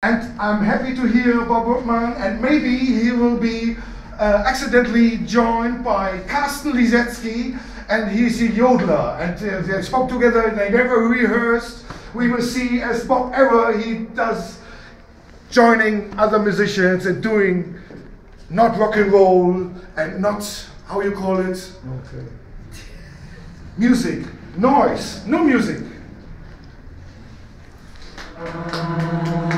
And I'm happy to hear Bob Rutman, and maybe he will be accidentally joined by Carsten Lisecki, and he's a yodeler, and they spoke together, they never rehearsed. We will see as Bob ever he does joining other musicians and doing not rock and roll and not, how you call it? Okay. Music, noise, no music.